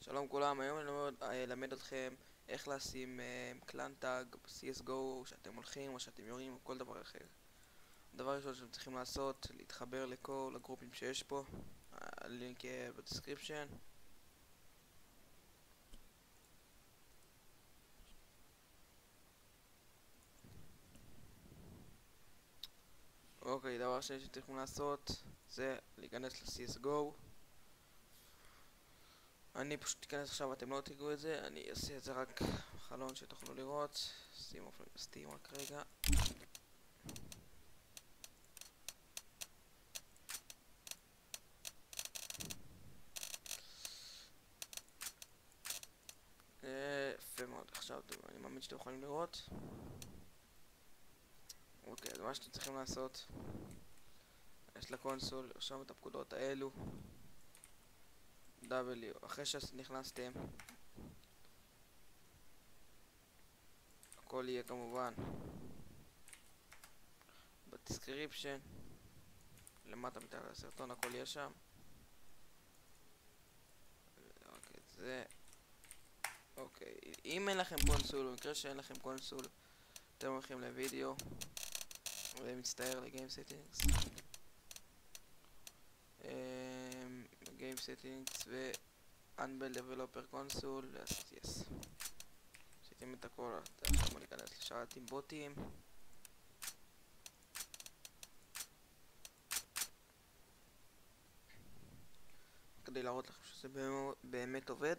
שלום כולם, היום אני אלמד אתכם איך לשים קלאן טאג ב-CSGO שאתם הולכים או שאתם יורים או כל דבר אחר. הדבר הראשון שאתם צריכים לעשות, להתחבר לכל הגרופים שיש פה, הלינק יהיה בדסקריפשן. אוקיי, דבר שני שאתם צריכים לעשות זה להיכנס ל-CSGO. אני פשוט אכנס עכשיו, אתם לא תראו את זה, אני אעשה את זה רק בחלון שתוכלו לראות. שימו סטים רק רגע. יפה מאוד, עכשיו אני מאמין שאתם יכולים לראות. אוקיי, אז מה שאתם צריכים לעשות, יש לקונסול לרשום את הפקודות האלו, W, אחרי שנכנסתם הכל יהיה כמובן בדסקריפשן, למטה מתחת לסרטון הכל יהיה שם. רק את זה. אוקיי, אם אין לכם קונסול, במקרה שאין לכם קונסול, אתם הולכים לוידאו ומצטער לגיים סטינגס, גיים סטינגס ו-Unbuild Developer Console, לעשות yes. עשיתם את הכל, עכשיו בוא ניכנס לשרתים בוטים. כדי להראות לכם שזה באמת עובד.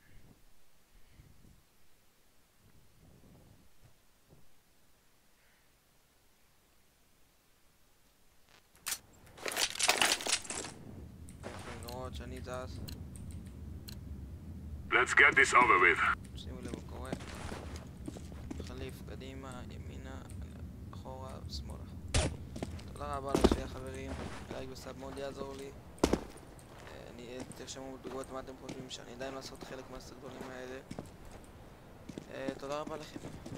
יכולים לראות שאני זז. Let's get this over with. שימו לב מה קורה. חליף, קדימה, ימינה, אחורה, שמאלה. תודה רבה לכם חברים, לייק וסאב מאוד יעזור לי. תרשמו בתגובות מה אתם חושבים שאני עדיין לעשות חלק מהסרטונים האלה. תודה רבה לכם.